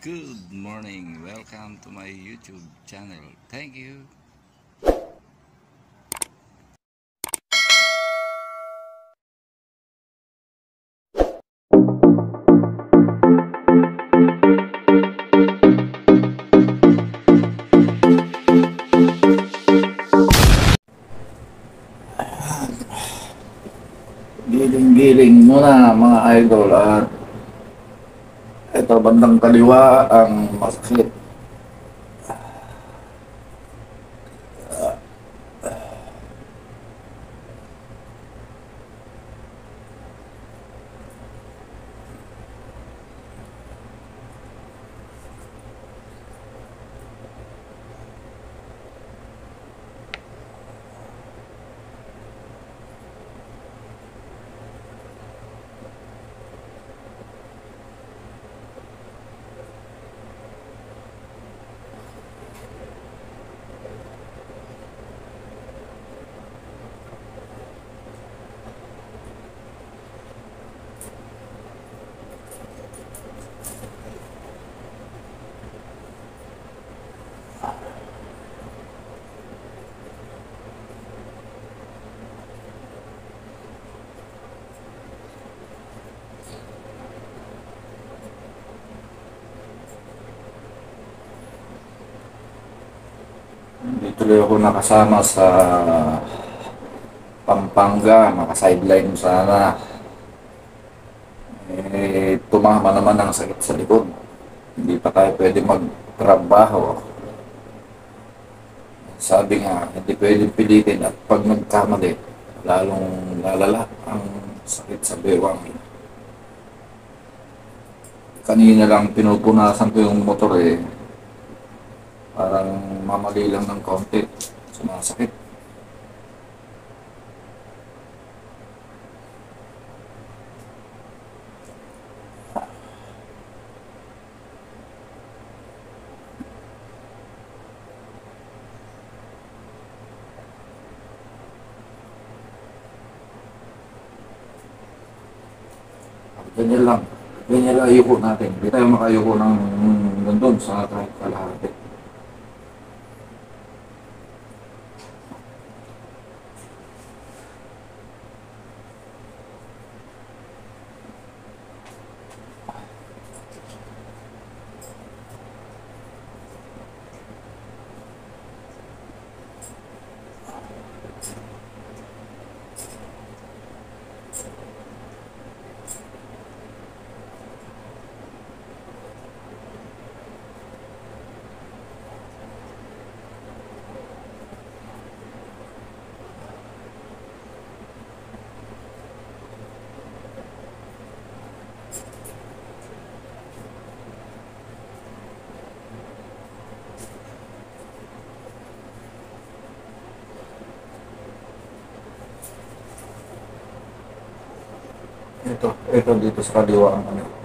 Good morning. Welcome to my YouTube channel. Thank you. Giling-giling muna mga idol at ito bandang kaliwa ang masakit. Dito tuloy ako nakasama sa Pampanga, maka-sideline sana. Tumama naman ang sakit sa likod. Hindi pa tayo pwede magtrabaho. Sabi nga, hindi pwede pilitin at pag nagkamali, lalong lalala ang sakit sa bewang. Kanina lang pinupunasan ko yung motor parang mamali lang ng konti, sumasakit. Ganyan lang ayuko natin. Hindi tayo makayuko ng nandun sa kahit kalahati. Ito dito sa kaliwa ang ano.